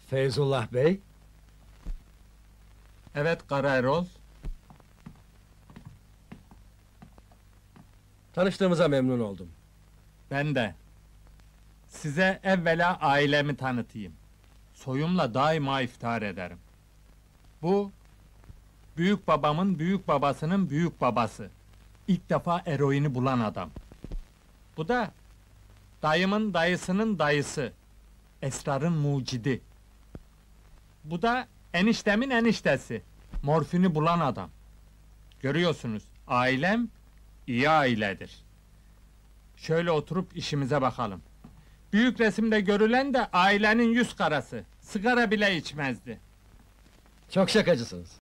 Feyzullah Bey, Evet Kara Erol. tanıştığımıza memnun oldum. Ben de. Size evvela ailemi tanıtayım. Soyumla daima iftihar ederim. Bu, büyük babamın büyük babasının büyük babası. İlk defa eroini bulan adam. Bu da, dayımın dayısının dayısı. Esrarın mucidi. Bu da, eniştemin eniştesi. Morfini bulan adam. Görüyorsunuz, ailem iyi ailedir. Şöyle oturup işimize bakalım. Büyük resimde görülen de ailenin yüz karası. Sigara bile içmezdi. Çok şakacısınız.